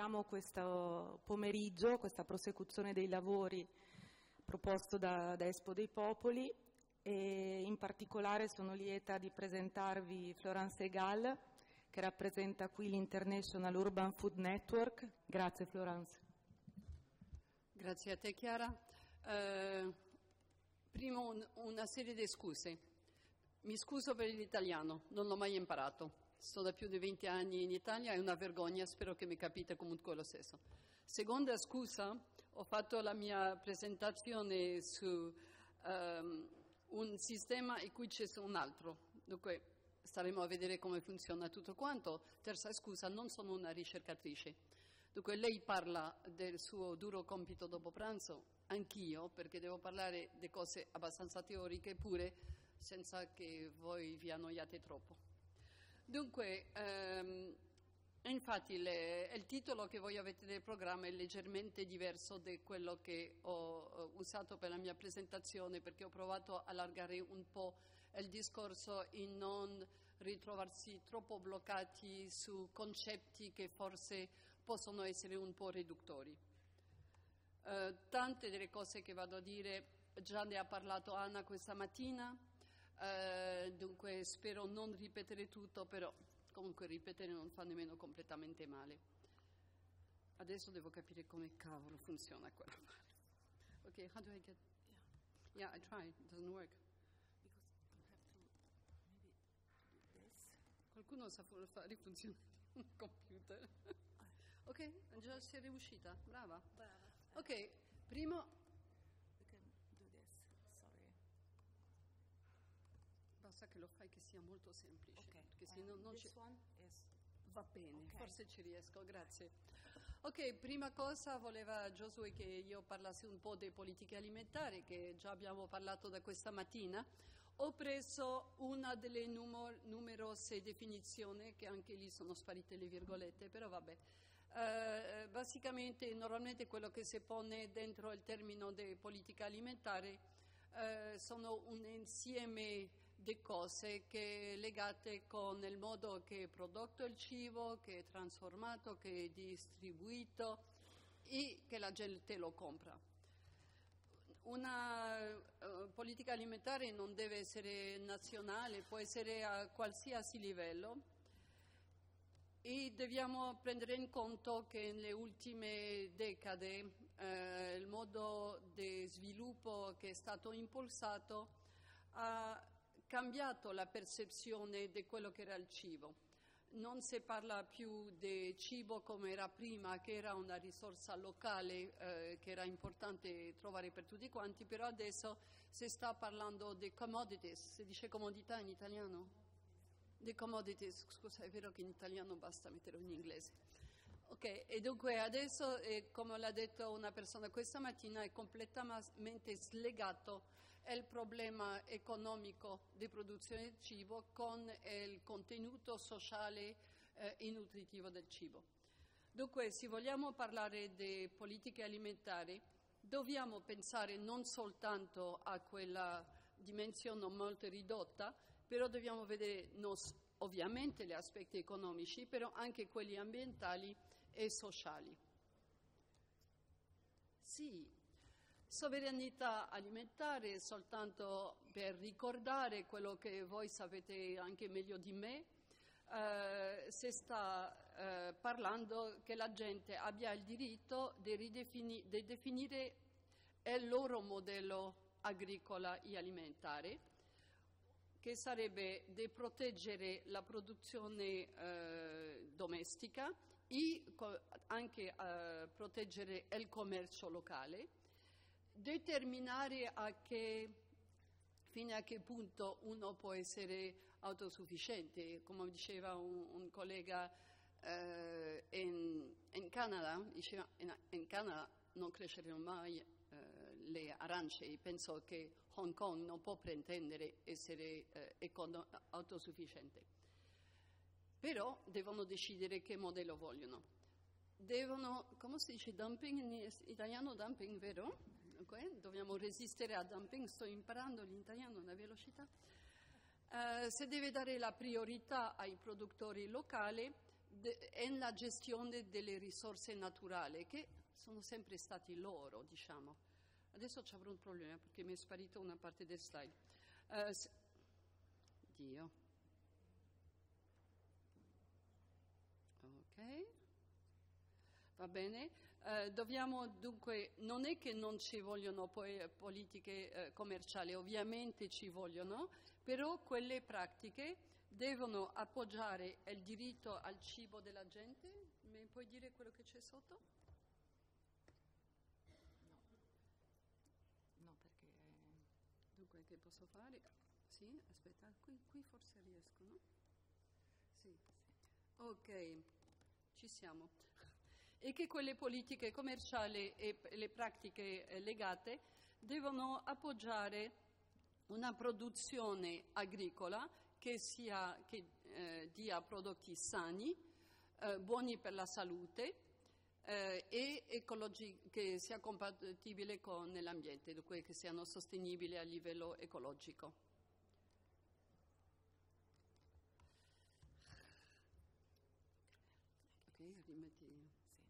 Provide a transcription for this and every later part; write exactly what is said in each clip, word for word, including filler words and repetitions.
iniziamo questo pomeriggio, questa prosecuzione dei lavori proposto da, da Expo dei Popoli, e in particolare sono lieta di presentarvi Florence Egal, che rappresenta qui l'International Urban Food Network. Grazie Florence. Grazie a te Chiara. Eh, primo un, una serie di scuse. Mi scuso per l'italiano, non l'ho mai imparato. Sto da più di venti anni in Italia, è una vergogna, spero che mi capite comunque lo stesso. Seconda scusa, ho fatto la mia presentazione su um, un sistema in cui c'è un altro, dunque staremo a vedere come funziona tutto quanto. Terza scusa, non sono una ricercatrice. Dunque lei parla del suo duro compito dopo pranzo, anch'io, perché devo parlare di cose abbastanza teoriche pure, senza che voi vi annoiate troppo. Dunque, ehm, infatti le, il titolo che voi avete del programma è leggermente diverso da quello che ho uh, usato per la mia presentazione, perché ho provato a allargare un po' il discorso e non ritrovarsi troppo bloccati su concetti che forse possono essere un po' riduttori. Uh, tante delle cose che vado a dire già ne ha parlato Anna questa mattina. Uh, dunque spero non ripetere tutto, però comunque ripetere non fa nemmeno completamente male. Adesso devo capire come cavolo funziona quella parte. Ok, how do I get... Yeah, I tried, it doesn't work. Qualcuno sa fare funzionare un computer? Ok, già sei riuscita, brava. Brava. Ok, primo... Basta che lo fai che sia molto semplice, okay. perché se no non ci... Is... Va bene, okay. Forse ci riesco, grazie. Ok, prima cosa voleva Giosuè che io parlassi un po' delle politiche alimentari, che già abbiamo parlato da questa mattina. Ho preso una delle numer- numerose definizioni, che anche lì sono sparite le virgolette, però vabbè. Uh, basicamente, normalmente quello che si pone dentro il termine di politica alimentare uh, sono un insieme di cose che legate con il modo che è prodotto il cibo, che è trasformato, che è distribuito e che la gente lo compra. Una uh, politica alimentare non deve essere nazionale, può essere a qualsiasi livello e dobbiamo prendere in conto che nelle ultime decade eh, il modo di sviluppo che è stato impulsato ha cambiato la percezione di quello che era il cibo. Non si parla più di cibo come era prima, che era una risorsa locale eh, che era importante trovare per tutti quanti, però adesso si sta parlando di commodities. Si dice comodità in italiano? Di commodities, scusa, è vero che in italiano basta metterlo in inglese. Ok, e dunque adesso, eh, come l'ha detto una persona questa mattina, è completamente slegato il problema economico di produzione del cibo con il contenuto sociale eh, e nutritivo del cibo. Dunque, se vogliamo parlare di politiche alimentari, dobbiamo pensare non soltanto a quella dimensione molto ridotta, però dobbiamo vedere nos, ovviamente gli aspetti economici, però anche quelli ambientali e sociali. Sì. Sovranità alimentare, soltanto per ricordare quello che voi sapete anche meglio di me, eh, si sta eh, parlando che la gente abbia il diritto di, ridefini- di definire il loro modello agricola e alimentare, che sarebbe di proteggere la produzione eh, domestica e co- anche eh, proteggere il commercio locale, determinare a che, fino a che punto uno può essere autosufficiente. Come diceva un, un collega eh, in, in Canada, diceva in, in Canada non cresceranno mai eh, le arance, e penso che Hong Kong non può pretendere essere eh, econo- autosufficiente. Però devono decidere che modello vogliono. Devono, come si dice, dumping in italiano, dumping, vero? Okay? Dobbiamo resistere a dumping, sto imparando l'italiano a una velocità. Uh, se deve dare la priorità ai produttori locali, de, è la gestione delle risorse naturali, che sono sempre stati loro, diciamo. Adesso ci avrò un problema perché mi è sparita una parte del slide. Uh, se, Dio. Ok. Va bene. Uh, dobbiamo dunque, non è che non ci vogliono poi politiche uh, commerciali, ovviamente ci vogliono, però quelle pratiche devono appoggiare il diritto al cibo della gente. Mi puoi dire quello che c'è sotto? No, no, perché... Dunque, che posso fare? Sì, aspetta, qui, qui forse riesco, no? Sì. Ok, ci siamo. E che quelle politiche commerciali e le pratiche eh, legate devono appoggiare una produzione agricola che, sia, che eh, dia prodotti sani, eh, buoni per la salute eh, e ecologi- che sia compatibile con l'ambiente, dunque che siano sostenibili a livello ecologico. Ok, rimetti...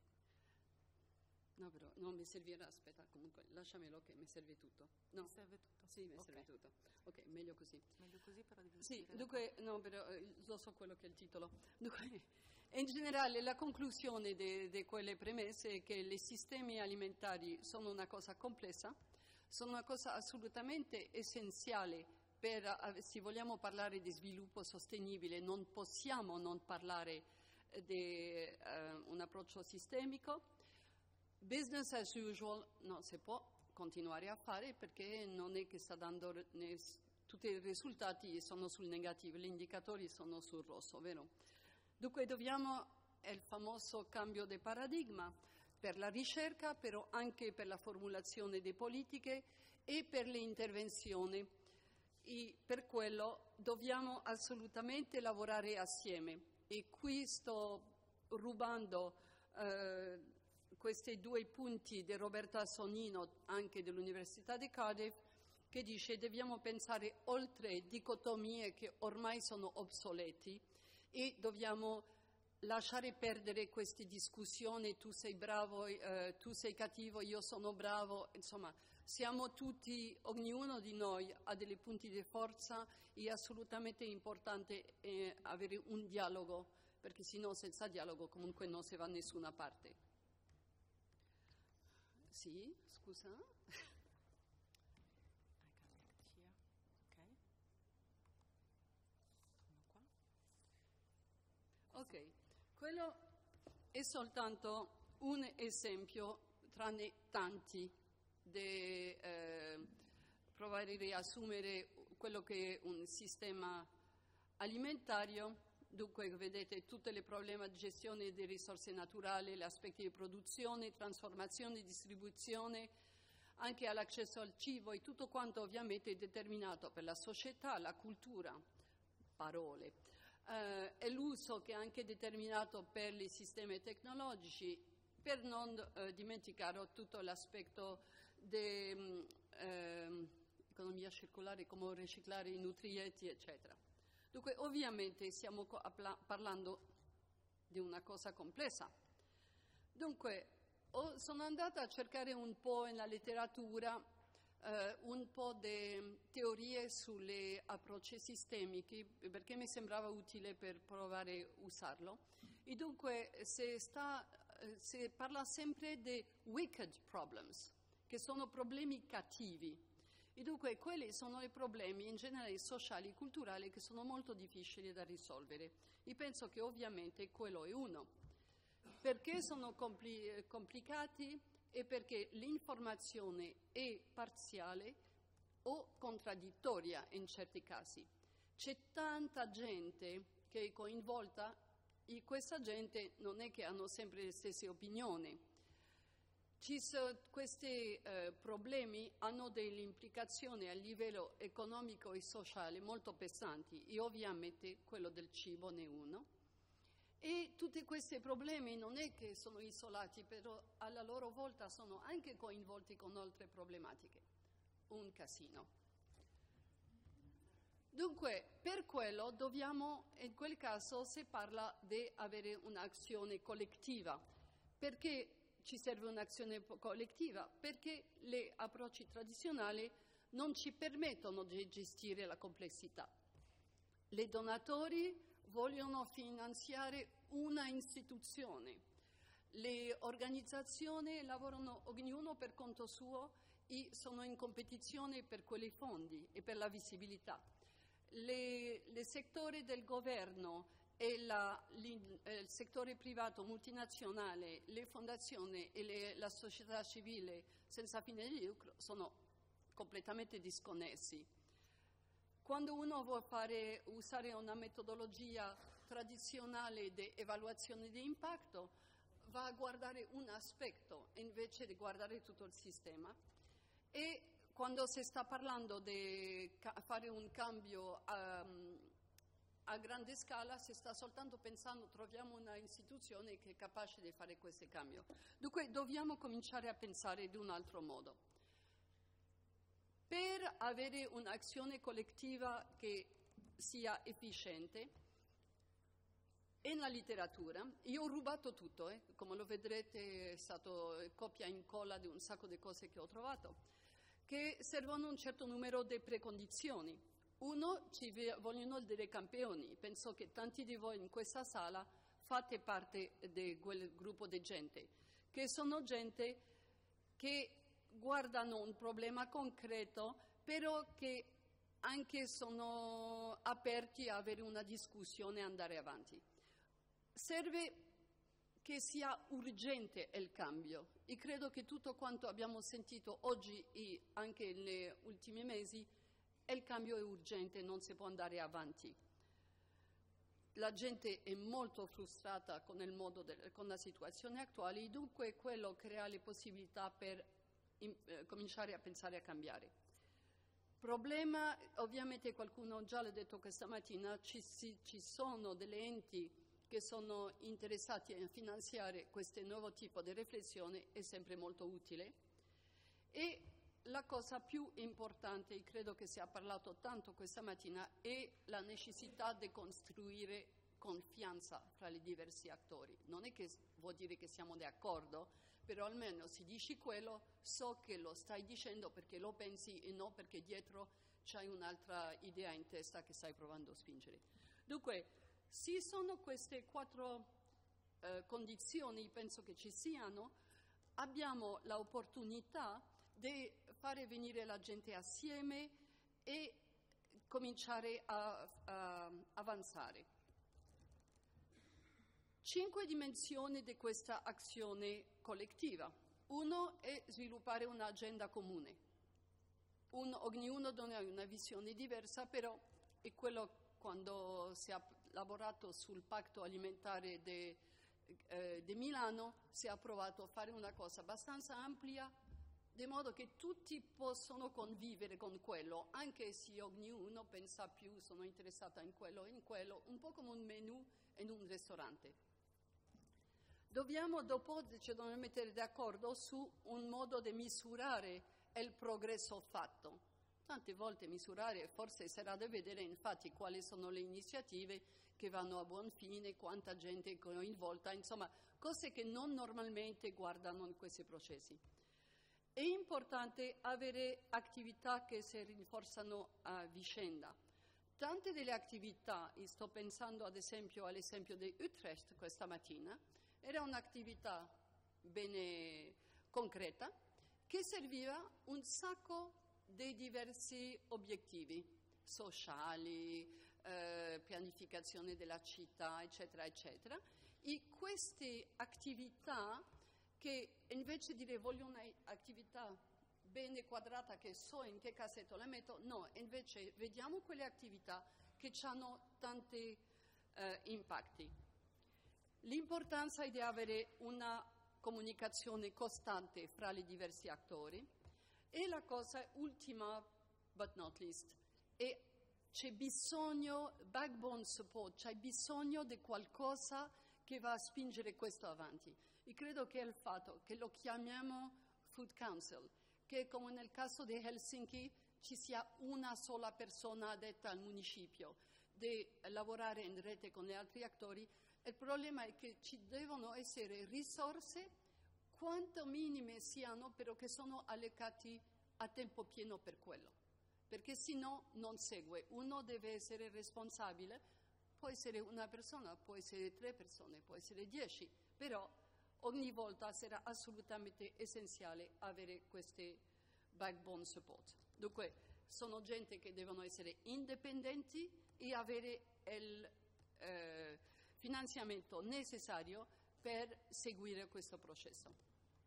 No, però non mi servirà, aspetta, comunque lasciamelo che mi serve tutto. No, mi serve tutto? Sì, mi okay. serve tutto. Ok, meglio così. Meglio così, però devi Sì, dunque, no, però eh, lo so quello che è il titolo. Dunque, in generale la conclusione di quelle premesse è che i sistemi alimentari sono una cosa complessa, sono una cosa assolutamente essenziale per, se vogliamo parlare di sviluppo sostenibile, non possiamo non parlare di uh, un approccio sistemico. Business as usual non si può continuare a fare perché non è che sta dando, ne, tutti i risultati sono sul negativo, gli indicatori sono sul rosso, vero? Dunque dobbiamo, è il famoso cambio di paradigma per la ricerca, però anche per la formulazione di politiche e per le intervenzioni. E per quello dobbiamo assolutamente lavorare assieme. E qui sto rubando eh, questi due punti di Roberta Sonnino, anche dell'Università di Cardiff, che dice che dobbiamo pensare oltre dicotomie che ormai sono obsoleti e dobbiamo lasciare perdere queste discussioni, tu sei bravo, eh, tu sei cattivo, io sono bravo, insomma siamo tutti, ognuno di noi ha dei punti di forza e è assolutamente importante eh, avere un dialogo, perché sennò senza dialogo comunque non si va da nessuna parte. Sì, scusa. Ok, quello è soltanto un esempio tra ne tanti di eh, provare a riassumere quello che è un sistema alimentare. Dunque vedete tutti i problemi di gestione di risorse naturali, gli aspetti di produzione, trasformazione, distribuzione, anche all'accesso al cibo e tutto quanto ovviamente è determinato per la società, la cultura, parole, eh, e l'uso che è anche determinato per i sistemi tecnologici, per non eh, dimenticare tutto l'aspetto dell'economia eh, circolare, come riciclare i nutrienti, eccetera. Dunque, ovviamente stiamo parlando di una cosa complessa. Dunque, oh, sono andata a cercare un po' nella letteratura eh, un po' di teorie sugli approcci sistemici, perché mi sembrava utile per provare a usarlo. E dunque, si, sta, si parla sempre di wicked problems, che sono problemi cattivi. E dunque quelli sono i problemi in genere sociali e culturali che sono molto difficili da risolvere. E penso che ovviamente quello è uno. Perché sono compli- complicati? E perché l'informazione è parziale o contraddittoria in certi casi. C'è tanta gente che è coinvolta e questa gente non è che hanno sempre le stesse opinioni. Ci so, questi eh, problemi hanno delle implicazioni a livello economico e sociale molto pesanti e ovviamente quello del cibo ne è uno. E tutti questi problemi non è che sono isolati, però alla loro volta sono anche coinvolti con altre problematiche. Un casino. Dunque, per quello quello dobbiamo, in quel caso si parla di avere un'azione collettiva. Perché ci serve un'azione collettiva? Perché gli approcci tradizionali non ci permettono di gestire la complessità. I donatori vogliono finanziare una istituzione, le organizzazioni lavorano ognuno per conto suo e sono in competizione per quei fondi e per la visibilità. Il settore del governo e la, il, il settore privato multinazionale, le fondazioni e le, la società civile senza fine di lucro sono completamente disconnessi. Quando uno vuole fare, usare una metodologia tradizionale di evaluazione di impatto, va a guardare un aspetto invece di guardare tutto il sistema. E quando si sta parlando di fare un cambio um, a grande scala, si sta soltanto pensando troviamo una istituzione che è capace di fare questo cambio. Dunque dobbiamo cominciare a pensare di un altro modo. Per avere un'azione collettiva che sia efficiente, e nella letteratura, io ho rubato tutto, eh, come lo vedrete è stato copia e incolla di un sacco di cose che ho trovato, che servono un certo numero di precondizioni. Uno, ci vogliono dei campioni. Penso che tanti di voi in questa sala fate parte di quel gruppo di gente, che sono gente che guardano un problema concreto, però che anche sono aperti a avere una discussione e andare avanti. Serve che sia urgente il cambio e credo che tutto quanto abbiamo sentito oggi e anche negli ultimi mesi, il cambio è urgente, non si può andare avanti. La gente è molto frustrata con, il modo de, con la situazione attuale e dunque quello crea le possibilità per in, eh, cominciare a pensare a cambiare. Problema, ovviamente qualcuno già l'ha detto questa mattina, ci, si, ci sono delle enti che sono interessati a finanziare questo nuovo tipo di riflessione, è sempre molto utile. E la cosa più importante, e credo che si è parlato tanto questa mattina, è la necessità di costruire confianza fra i diversi attori. Non è che vuol dire che siamo d'accordo, però almeno se dici quello, so che lo stai dicendo perché lo pensi e non perché dietro c'hai un'altra idea in testa che stai provando a spingere. Dunque, se sono queste quattro eh, condizioni, penso che ci siano, abbiamo l'opportunità di fare venire la gente assieme e cominciare a, a avanzare. Cinque dimensioni di questa azione collettiva. Uno è sviluppare un'agenda comune. Un, ognuno ha una visione diversa, però è quello quando si è lavorato sul patto alimentare di eh, Milano, si è provato a fare una cosa abbastanza ampia, di modo che tutti possono convivere con quello, anche se ognuno pensa più, sono interessata in quello o in quello, un po' come un menù in un ristorante. Dobbiamo dopo ci dobbiamo mettere d'accordo su un modo di misurare il progresso fatto. Tante volte misurare forse sarà da vedere infatti quali sono le iniziative che vanno a buon fine, quanta gente è coinvolta, insomma cose che non normalmente guardano in questi processi. È importante avere attività che si rinforzano a vicenda. Tante delle attività, e sto pensando ad esempio all'esempio di Utrecht questa mattina, era un'attività bene concreta che serviva un sacco di diversi obiettivi sociali, eh, pianificazione della città, eccetera, eccetera. E queste attività che invece di dire voglio un'attività bene quadrata che so in che cassetto la metto, no, invece vediamo quelle attività che hanno tanti eh, impatti. L'importanza è di avere una comunicazione costante fra i diversi attori e la cosa ultima, but not least, è c'è bisogno, backbone support, c'è bisogno di qualcosa che va a spingere questo avanti. E credo che è il fatto che lo chiamiamo Food Council, che come nel caso di Helsinki ci sia una sola persona addetta al municipio, di lavorare in rete con gli altri attori. Il problema è che ci devono essere risorse, quanto minime siano, però che sono allocati a tempo pieno per quello, perché se no non segue. Uno deve essere responsabile, può essere una persona, può essere tre persone, può essere dieci, però ogni volta sarà assolutamente essenziale avere queste backbone support. Dunque, sono gente che devono essere indipendenti e avere il eh, finanziamento necessario per seguire questo processo.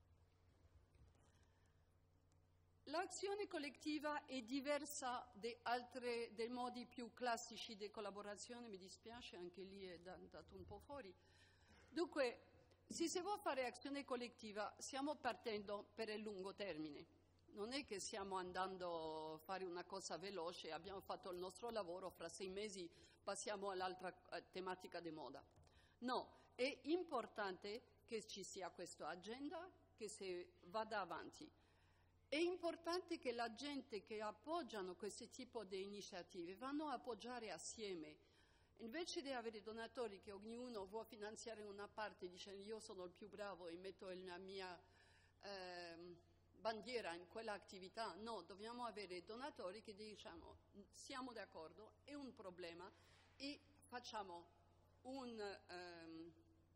L'azione collettiva è diversa da altri, dei modi più classici di collaborazione, mi dispiace, anche lì è andato un po' fuori. Dunque, se si vuole fare azione collettiva, stiamo partendo per il lungo termine. Non è che stiamo andando a fare una cosa veloce, abbiamo fatto il nostro lavoro, fra sei mesi passiamo all'altra tematica di moda. No, è importante che ci sia questa agenda, che si vada avanti. È importante che la gente che appoggiano questo tipo di iniziative vanno a appoggiare assieme. Invece di avere donatori che ognuno vuole finanziare una parte dicendo io sono il più bravo e metto la mia eh, bandiera in quella attività, no, dobbiamo avere donatori che diciamo siamo d'accordo, è un problema e facciamo un... Um,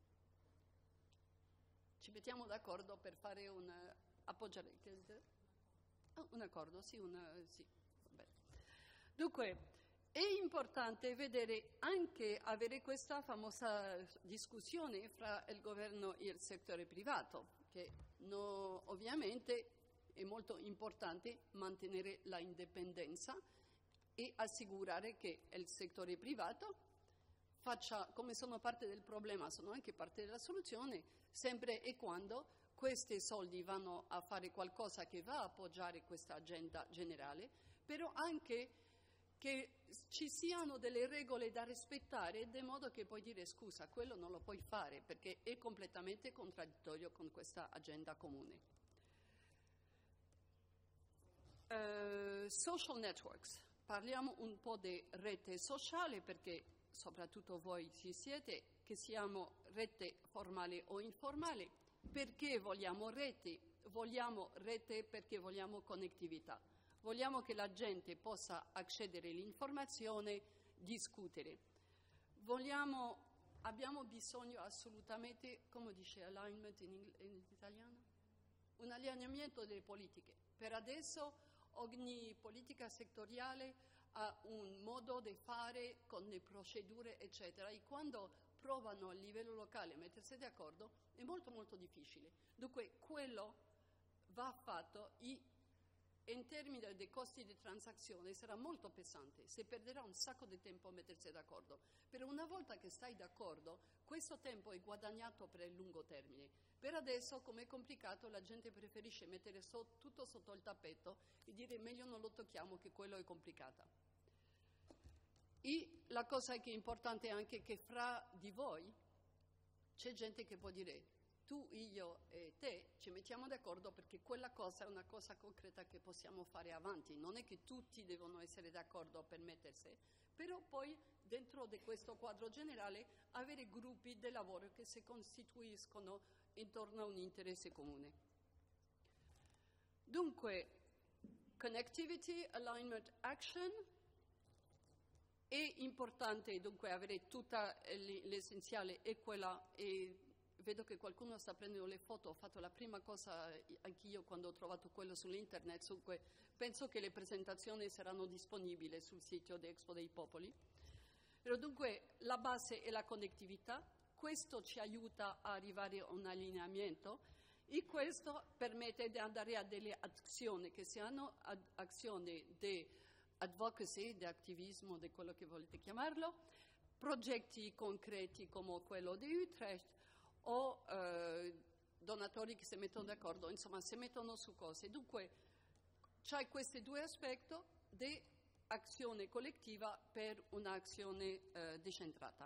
ci mettiamo d'accordo per fare un... appoggiare... Oh, un accordo, sì, una, sì. Vabbè. Dunque, è importante vedere anche avere questa famosa discussione fra il governo e il settore privato, che no, ovviamente è molto importante mantenere la indipendenza e assicurare che il settore privato faccia, come sono parte del problema, sono anche parte della soluzione, sempre e quando questi soldi vanno a fare qualcosa che va a appoggiare questa agenda generale, però anche che ci siano delle regole da rispettare, di modo che puoi dire scusa, quello non lo puoi fare perché è completamente contraddittorio con questa agenda comune. Uh, social networks. Parliamo un po' di rete sociale perché soprattutto voi ci siete, che siamo rete formale o informale. Perché vogliamo rete? Vogliamo rete perché vogliamo connettività. Vogliamo che la gente possa accedere all'informazione, discutere. Vogliamo, abbiamo bisogno assolutamente, come dice alignment in, in italiano? Un allineamento delle politiche. Per adesso ogni politica settoriale ha un modo di fare con le procedure, eccetera, e quando provano a livello locale a mettersi d'accordo è molto molto difficile. Dunque quello va fatto e in termini dei costi di transazione sarà molto pesante, si perderà un sacco di tempo a mettersi d'accordo. Però una volta che stai d'accordo, questo tempo è guadagnato per il lungo termine. Per adesso, come è complicato, la gente preferisce mettere so, tutto sotto il tappeto e dire meglio non lo tocchiamo che quello è complicato. E la cosa che è importante è anche che fra di voi c'è gente che può dire tu, io e te ci mettiamo d'accordo perché quella cosa è una cosa concreta che possiamo fare avanti. Non è che tutti devono essere d'accordo per mettersi, però poi dentro di questo quadro generale avere gruppi di lavoro che si costituiscono intorno a un interesse comune. Dunque, connectivity, alignment, action. È importante dunque avere tutta l'essenziale e quella, e vedo che qualcuno sta prendendo le foto, ho fatto la prima cosa anch'io quando ho trovato quello sull'internet, dunque penso che le presentazioni saranno disponibili sul sito di Expo dei Popoli. Però dunque la base è la connettività, questo ci aiuta a arrivare a un allineamento e questo permette di andare a delle azioni che siano azioni di advocacy, di attivismo, di quello che volete chiamarlo, progetti concreti come quello di Utrecht o eh, donatori che si mettono d'accordo, insomma si mettono su cose. Dunque c'è questi due aspetti di azione collettiva per un'azione eh, decentrata.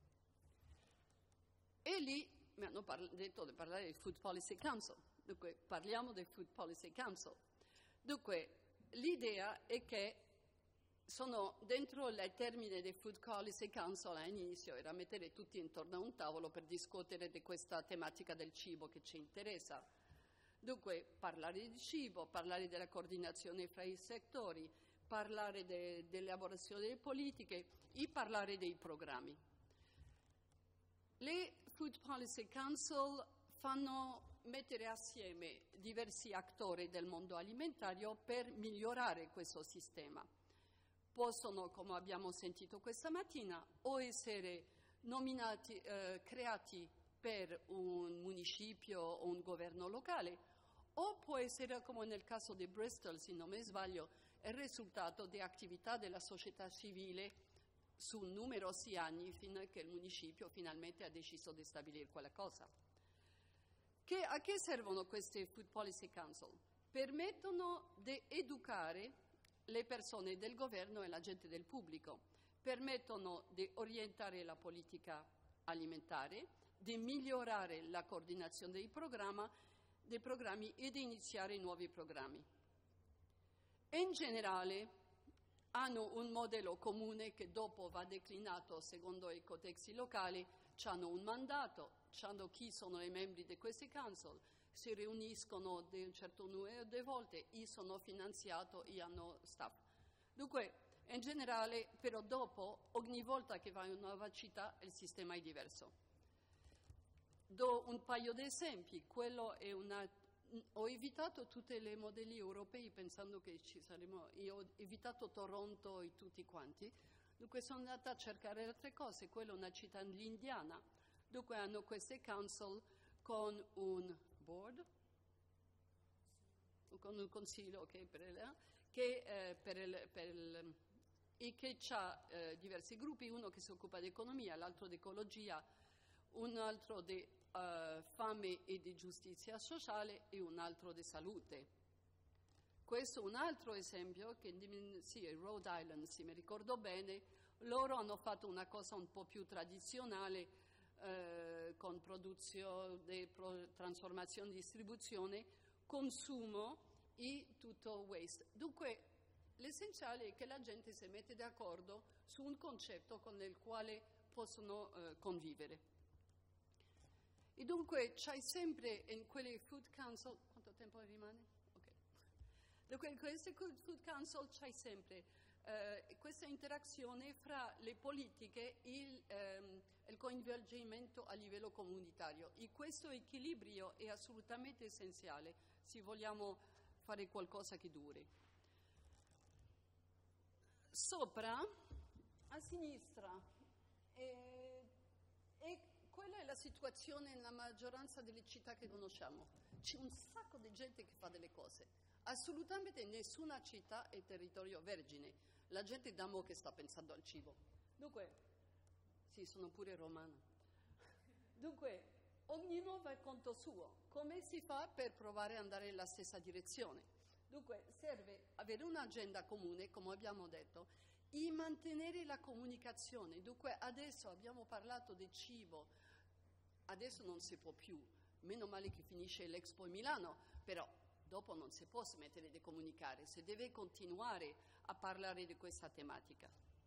E lì mi hanno parla- detto di parlare del Food Policy Council, dunque parliamo del Food Policy Council. Dunque l'idea è che sono dentro il termine del Food Policy Council. All'inizio era mettere tutti intorno a un tavolo per discutere di questa tematica del cibo che ci interessa. Dunque, parlare di cibo, parlare della coordinazione fra i settori, parlare de, dell'elaborazione delle politiche e parlare dei programmi. Le Food Policy Council fanno mettere assieme diversi attori del mondo alimentare per migliorare questo sistema. Possono, come abbiamo sentito questa mattina, o essere nominati, eh, creati per un municipio o un governo locale, o può essere, come nel caso di Bristol, se non mi sbaglio, il risultato di attività della società civile su numerosi anni fino a che il municipio finalmente ha deciso di stabilire quella cosa. Che, a che servono queste Food Policy Council? Permettono di educare le persone del governo e la gente del pubblico, permettono di orientare la politica alimentare, di migliorare la coordinazione dei, programma, dei programmi e di iniziare nuovi programmi. In generale hanno un modello comune che dopo va declinato secondo i codexi locali, hanno un mandato, hanno chi sono i membri di questi council, si riuniscono di un certo numero di volte e sono finanziati e hanno staff. Dunque, in generale, però dopo, ogni volta che vai in una nuova città, il sistema è diverso. Do un paio di esempi. Quello è una... Ho evitato tutti i modelli europei pensando che ci saremmo... Io ho evitato Toronto e tutti quanti. Dunque sono andata a cercare altre cose. Quella è una città indiana. Dunque hanno queste council con un board, con un consiglio okay, per il, che, eh, per il, per il, e che ha eh, diversi gruppi, uno che si occupa di economia, l'altro di ecologia, un altro di eh, fame e di giustizia sociale e un altro di salute. Questo è un altro esempio che sì, Rhode Island, se mi ricordo bene, loro hanno fatto una cosa un po' più tradizionale, Eh, con produzione, pro, trasformazione, distribuzione, consumo e tutto waste. Dunque, l'essenziale è che la gente si mette d'accordo su un concetto con il quale possono eh, convivere. E dunque c'è sempre in quelle food council, quanto tempo rimane? Okay. Dunque in queste food council c'è sempre eh, questa interazione fra le politiche e il, ehm, il coinvolgimento a livello comunitario, e questo equilibrio è assolutamente essenziale se vogliamo fare qualcosa che duri. Sopra, a sinistra, eh, e quella è la situazione nella maggioranza delle città che conosciamo. C'è un sacco di gente che fa delle cose. Assolutamente nessuna città è territorio vergine. La gente da mo' che sta pensando al cibo. Dunque, sì, sono pure romana. Dunque, ognuno va a conto suo. Come si fa per provare ad andare nella stessa direzione? Dunque, serve avere un'agenda comune, come abbiamo detto, e mantenere la comunicazione. Dunque, adesso abbiamo parlato di cibo, adesso non si può più. Meno male che finisce l'Expo in Milano, però dopo non si può smettere di comunicare, si deve continuare a parlare di questa tematica.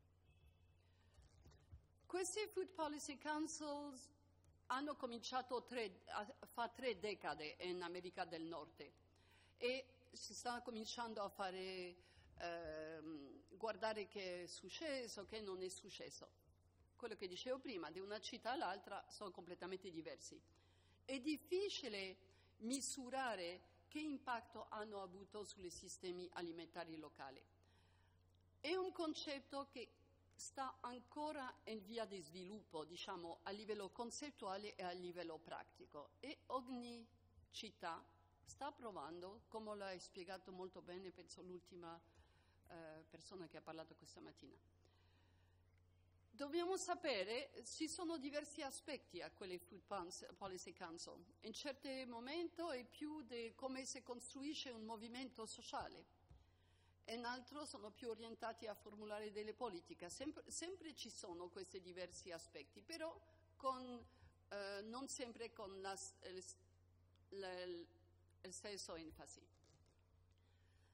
Questi Food Policy Councils hanno cominciato tre, fa tre decade in America del Nord e si sta cominciando a fare, ehm, guardare che è successo, che non è successo. Quello che dicevo prima, di una città all'altra sono completamente diversi. È difficile misurare che impatto hanno avuto sui sistemi alimentari locali. È un concetto che sta ancora in via di sviluppo, diciamo, a livello concettuale e a livello pratico, e ogni città sta provando, come l'ha spiegato molto bene, penso l'ultima eh, persona che ha parlato questa mattina. Dobbiamo sapere, ci sono diversi aspetti a quelle Food Policy Council. In certi momenti è più di come si costruisce un movimento sociale, in altro sono più orientati a formulare delle politiche. Sempre, sempre ci sono questi diversi aspetti, però con, eh, non sempre con la, il, il, il stesso enfasi.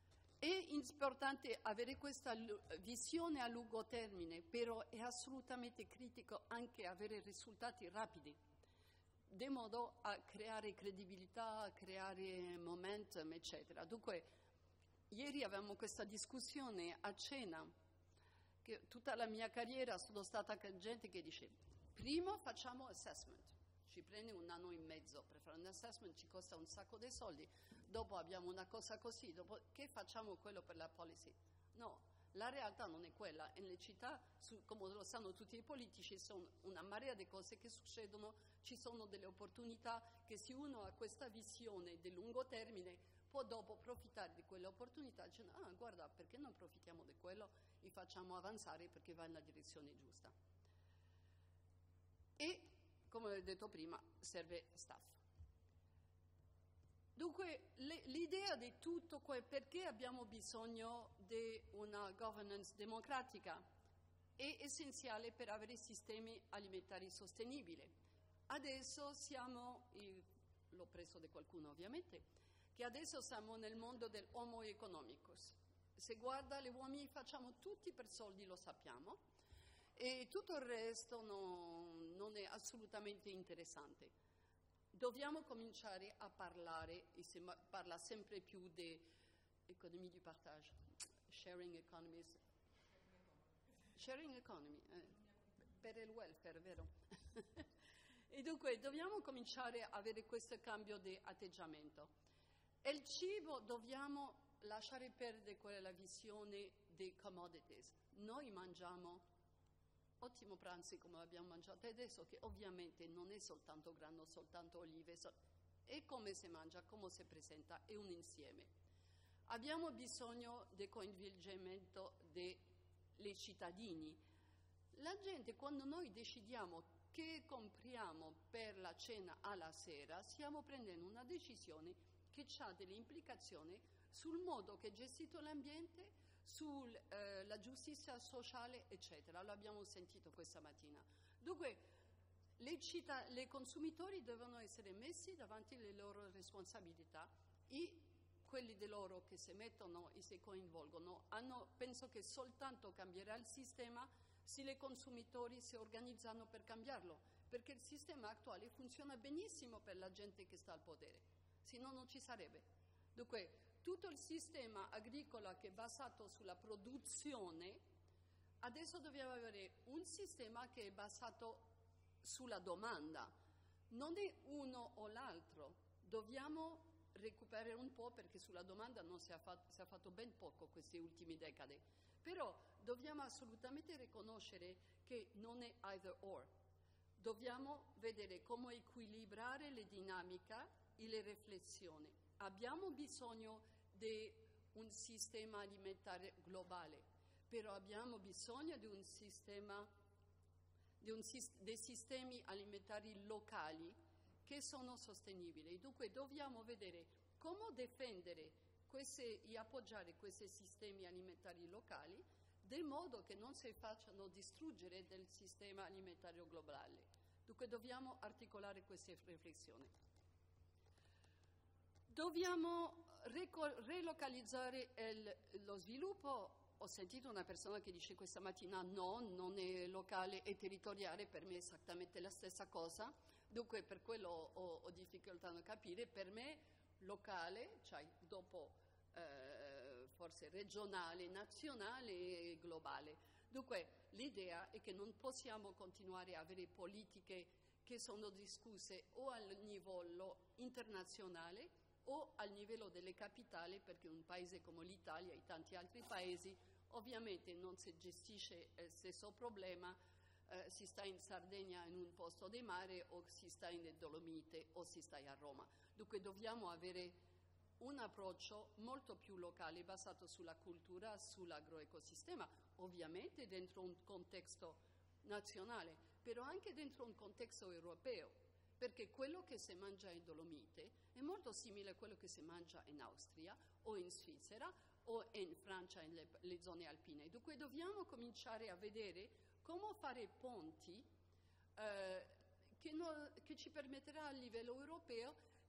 È importante avere questa visione a lungo termine, però è assolutamente critico anche avere risultati rapidi, di modo a creare credibilità, a creare momentum, eccetera. Dunque, ieri avevamo questa discussione a cena, che tutta la mia carriera sono stata con gente che dice, prima facciamo assessment, ci prende un anno e mezzo per fare un assessment, ci costa un sacco di soldi, dopo abbiamo una cosa così, dopo che facciamo quello per la policy? No, la realtà non è quella. Nelle città, su, come lo sanno tutti i politici, sono una marea di cose che succedono, ci sono delle opportunità che se uno ha questa visione di lungo termine può dopo approfittare di quelle opportunità dicendo, ah guarda, perché non approfittiamo di quello e facciamo avanzare perché va nella direzione giusta. E, come ho detto prima, serve staff. Dunque, le, l'idea di tutto, que- perché abbiamo bisogno di una governance democratica, è essenziale per avere sistemi alimentari sostenibili. Adesso siamo, eh, l'ho preso da qualcuno ovviamente, che adesso siamo nel mondo dell'homo economicus. Se guarda, gli uomini facciamo tutti per soldi, lo sappiamo, e tutto il resto no, non è assolutamente interessante. Dobbiamo cominciare a parlare, e si parla sempre più di economia di partage, sharing economies, sharing economy, eh, per il welfare, vero? E dunque dobbiamo cominciare a avere questo cambio di atteggiamento. E il cibo dobbiamo lasciare perdere quella visione dei commodities. Noi mangiamo ottimo pranzo come abbiamo mangiato adesso, che ovviamente non è soltanto grano, soltanto olive, so- è come si mangia, come si presenta, è un insieme. Abbiamo bisogno del coinvolgimento dei cittadini. La gente, quando noi decidiamo che compriamo per la cena alla sera, stiamo prendendo una decisione che ha delle implicazioni sul modo che è gestito l'ambiente, sulla eh, giustizia sociale, eccetera. L'abbiamo sentito questa mattina. Dunque, le, città, le consumatori devono essere messi davanti alle loro responsabilità e quelli di loro che si mettono e si coinvolgono hanno, penso che soltanto cambierà il sistema se i consumatori si organizzano per cambiarlo, perché il sistema attuale funziona benissimo per la gente che sta al potere, se no non ci sarebbe. Dunque, tutto il sistema agricolo che è basato sulla produzione, adesso dobbiamo avere un sistema che è basato sulla domanda. Non è uno o l'altro, dobbiamo recuperare un po' perché sulla domanda non si è fatto, si è fatto ben poco queste ultime decadi. Però dobbiamo assolutamente riconoscere che non è either or. Dobbiamo vedere come equilibrare le dinamiche e le riflessioni. Abbiamo bisogno di un sistema alimentare globale, però abbiamo bisogno di un sistema, di un, dei sistemi alimentari locali che sono sostenibili. Dunque dobbiamo vedere come difendere queste, e appoggiare questi sistemi alimentari locali, di modo che non si facciano distruggere del sistema alimentario globale. Dunque dobbiamo articolare queste riflessioni. Dobbiamo relocalizzare il, lo sviluppo. Ho sentito una persona che dice questa mattina no, non è locale, è territoriale, per me è esattamente la stessa cosa, dunque per quello ho, ho difficoltà a capire. Per me locale, cioè dopo eh, forse regionale, nazionale e globale. Dunque l'idea è che non possiamo continuare a avere politiche che sono discusse o al livello internazionale o al livello delle capitali, perché un paese come l'Italia e tanti altri paesi ovviamente non si gestisce il stesso problema, eh, si sta in Sardegna in un posto di mare o si sta in Dolomite o si sta a Roma. Dunque dobbiamo avere un approccio molto più locale basato sulla cultura, sull'agroecosistema, ovviamente dentro un contesto nazionale, però anche dentro un contesto europeo. Perché quello che si mangia in Dolomite è molto simile a quello che si mangia in Austria o in Svizzera o in Francia, nelle le zone alpine. Dunque dobbiamo cominciare a vedere come fare ponti eh, che, no, che ci permetterà a livello europeo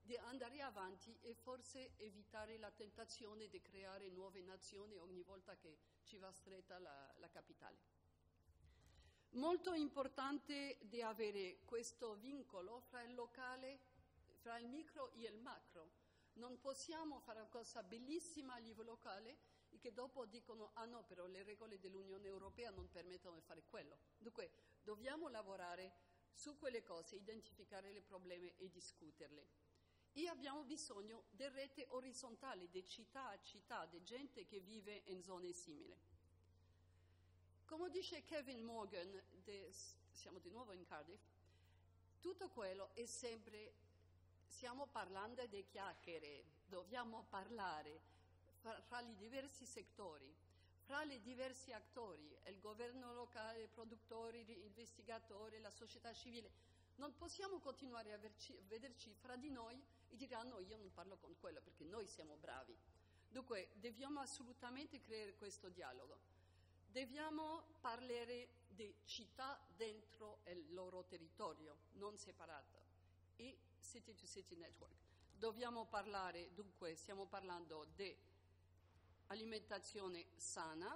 di andare avanti e forse evitare la tentazione di creare nuove nazioni ogni volta che ci va stretta la, la capitale. Molto importante di avere questo vincolo fra il locale, fra il micro e il macro. Non possiamo fare una cosa bellissima a livello locale e che dopo dicono ah no, però le regole dell'Unione Europea non permettono di fare quello. Dunque dobbiamo lavorare su quelle cose, identificare i problemi e discuterle. E abbiamo bisogno di rete orizzontale, di città a città, di gente che vive in zone simili. Come dice Kevin Morgan, de, siamo di nuovo in Cardiff, tutto quello è sempre, stiamo parlando di chiacchiere, dobbiamo parlare fra, fra i diversi settori, fra i diversi attori, il governo locale, i produttori, gli investigatori, la società civile. Non possiamo continuare a verci, vederci fra di noi e dire ah no, io non parlo con quello perché noi siamo bravi. Dunque dobbiamo assolutamente creare questo dialogo. Dobbiamo parlare di città dentro il loro territorio, non separato, e city to city network. Dobbiamo parlare, dunque stiamo parlando di alimentazione sana,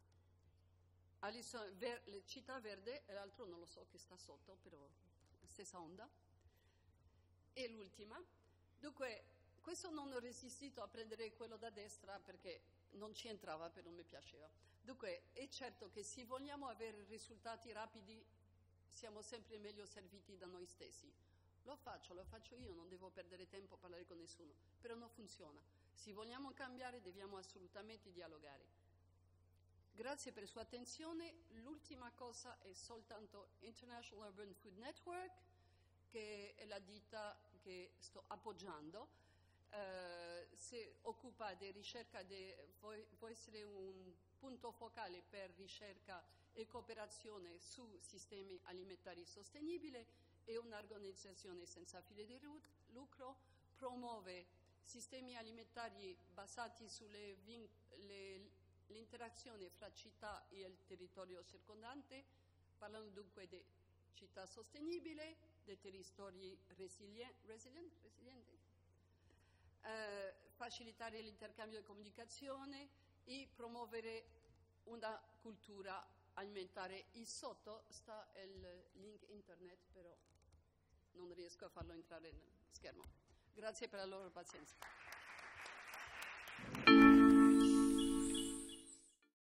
ver, città verde, e l'altro non lo so che sta sotto, però stessa onda. E l'ultima. Dunque, questo non ho resistito a prendere quello da destra perché non ci entrava, però non mi piaceva. Dunque, è certo che se vogliamo avere risultati rapidi, siamo sempre meglio serviti da noi stessi. Lo faccio, lo faccio io, non devo perdere tempo a parlare con nessuno, però non funziona. Se vogliamo cambiare, dobbiamo assolutamente dialogare. Grazie per la sua attenzione. L'ultima cosa è soltanto International Urban Food Network, che è la ditta che sto appoggiando. Eh, si occupa di ricerca, di, vuoi, vuoi essere un punto focale per ricerca e cooperazione su sistemi alimentari sostenibili, è un'organizzazione senza fine di lucro, promuove sistemi alimentari basati sulle le, l'interazione fra città e il territorio circondante, parlando dunque di città sostenibile, di territori resilient, resilient, resilienti, eh, facilitare l'intercambio di comunicazione e promuovere una cultura alimentare. E sotto sta il link internet, però non riesco a farlo entrare nel schermo. Grazie per la loro pazienza.